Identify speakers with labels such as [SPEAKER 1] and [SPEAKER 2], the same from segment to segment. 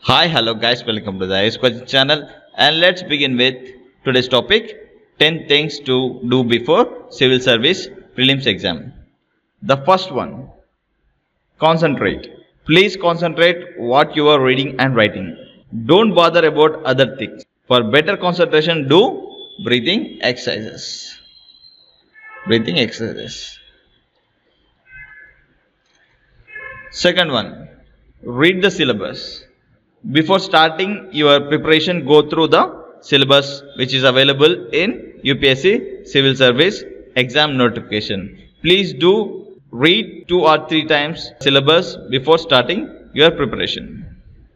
[SPEAKER 1] Hi, hello guys, welcome to the IAS Coaching channel, and let's begin with today's topic 10 things to do before civil service prelims exam. The first one, concentrate. Please concentrate what you are reading and writing. Don't bother about other things. For better concentration, do breathing exercises. Breathing exercises. Second one, read the syllabus. Before starting your preparation, go through the syllabus which is available in UPSC Civil Service exam notification. Please do read 2 or 3 times syllabus before starting your preparation.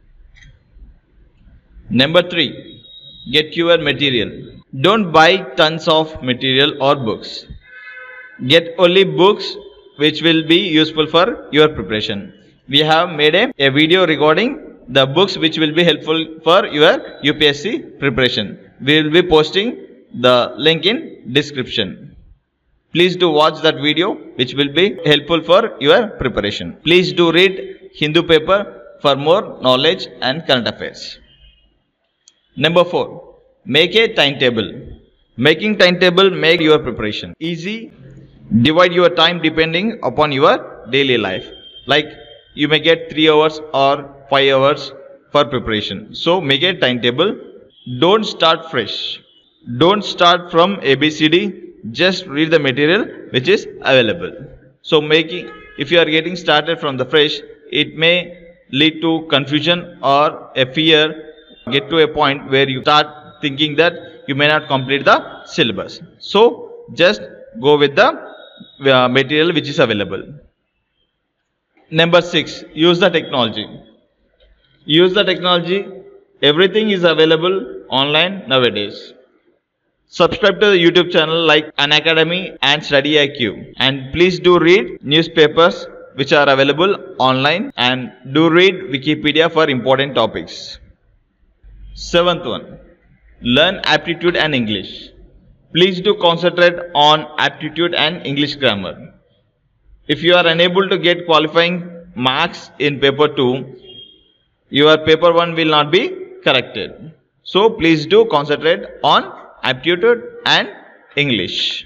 [SPEAKER 1] Number 3, get your material. Don't buy tons of material or books. Get only books which will be useful for your preparation. We have made a video regarding the books which will be helpful for your UPSC preparation. We will be posting the link in description. Please do watch that video which will be helpful for your preparation. Please do read Hindu paper for more knowledge and current affairs. Number 4, make a timetable. Making timetable make your preparation easy. Divide your time depending upon your daily life. Like you may get 3 hours or 5 hours for preparation. So make a timetable. Don't start fresh. Don't start from ABCD. Just read the material which is available. So if you are getting started from the fresh, it may lead to confusion or a fear. Get to a point where you start thinking that you may not complete the syllabus. So just go with the material which is available. Number 6, use the technology. Use the technology. Everything is available online nowadays. Subscribe to the YouTube channel like Unacademy and Study IQ. And please do read newspapers which are available online, and do read Wikipedia for important topics. 7th one, learn aptitude and English. Please do concentrate on aptitude and English grammar. If you are unable to get qualifying marks in paper 2, your paper 1 will not be corrected. So please do concentrate on aptitude and English.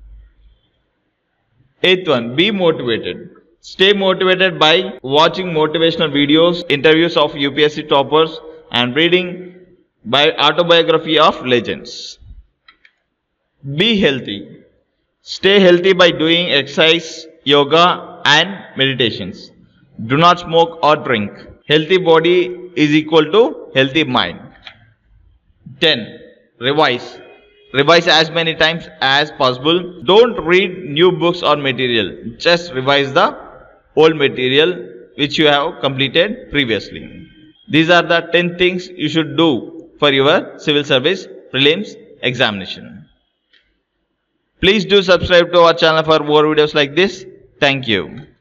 [SPEAKER 1] 8th one, be motivated. Stay motivated by watching motivational videos, interviews of UPSC toppers, and reading autobiography of legends. Be healthy. Stay healthy by doing exercise, yoga and meditations. Do not smoke or drink. Healthy body is equal to healthy mind. 10. Revise. Revise as many times as possible. Don't read new books or material. Just revise the old material which you have completed previously. These are the 10 things you should do for your civil service prelims examination. Please do subscribe to our channel for more videos like this. Thank you.